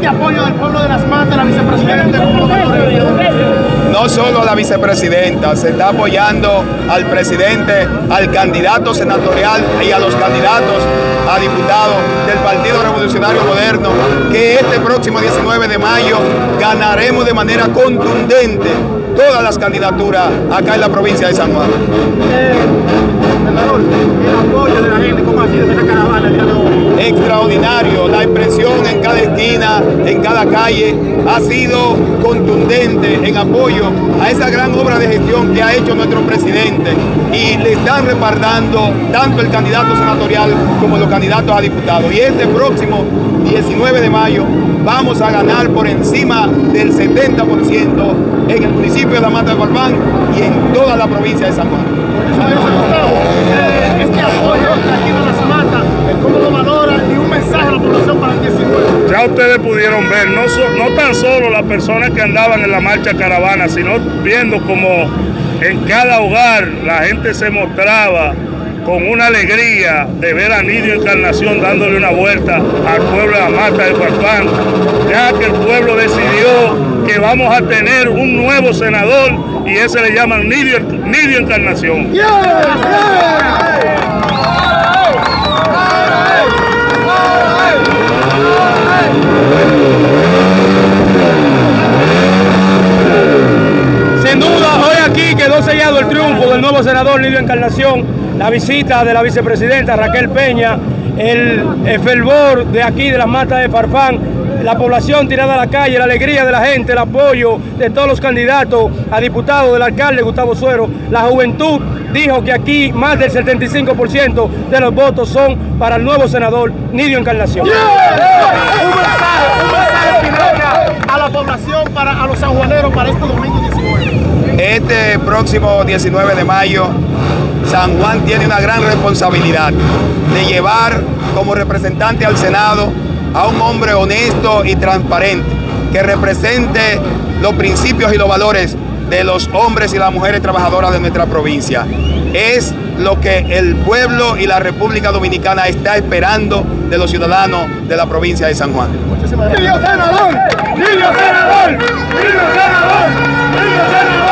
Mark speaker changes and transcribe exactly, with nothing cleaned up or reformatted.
Speaker 1: este apoyo del pueblo de Las Matas, la vicepresidenta, ¿cómo lo valora?
Speaker 2: No solo a la vicepresidenta, se está apoyando al presidente, al candidato senatorial y a los candidatos a diputados del Partido Revolucionario Moderno, que este próximo diecinueve de mayo ganaremos de manera contundente todas las candidaturas acá en la provincia de San Juan.
Speaker 1: Eh, senador, el apoyo de la gente, ¿cómo ha sido esa caravana el día de hoy?
Speaker 2: Extraordinario, la impresión en cada esquina, en cada calle, ha sido contundente en apoyo a esa gran obra de gestión que ha hecho nuestro presidente, y le están respaldando tanto el candidato senatorial como los candidatos a diputados. Y este próximo diecinueve de mayo vamos a ganar por encima del setenta por ciento en el municipio de La Mata de Farfán y en toda la provincia de San Juan.
Speaker 1: Eh, este apoyo aquí en Las Matas, ¿cómo lo valora? Y un mensaje a la población para el diecinueve.
Speaker 3: Ya ustedes pudieron ver, no, so, no tan solo las personas que andaban en la marcha caravana, sino viendo como en cada hogar la gente se mostraba con una alegría de ver a Nidio Encarnación dándole una vuelta al pueblo de La Mata de Farfán, ya que el pueblo decidió que vamos a tener un nuevo senador y ese le llaman Nidio, Nidio Encarnación.
Speaker 1: Yeah, yeah.
Speaker 4: Sin duda, hoy aquí quedó sellado el triunfo del nuevo senador Nidio Encarnación, la visita de la vicepresidenta Raquel Peña, el, el fervor de aquí de Las Matas de Farfán, la población tirada a la calle, la alegría de la gente, el apoyo de todos los candidatos a diputados, del alcalde Gustavo Suero. La juventud dijo que aquí más del setenta y cinco por ciento de los votos son para el nuevo senador Nidio Encarnación.
Speaker 1: Yeah, yeah. Un mensaje, un mensaje final a la población, para, a los sanjuaneros para este domingo diecinueve.
Speaker 2: Este próximo diecinueve de mayo, San Juan tiene una gran responsabilidad de llevar como representante al Senado a un hombre honesto y transparente, que represente los principios y los valores de los hombres y las mujeres trabajadoras de nuestra provincia. Es lo que el pueblo y la República Dominicana está esperando de los ciudadanos de la provincia de San Juan.
Speaker 1: ¡Nidio senador! ¡Nidio senador! ¡Nidio senador! ¡Nidio senador!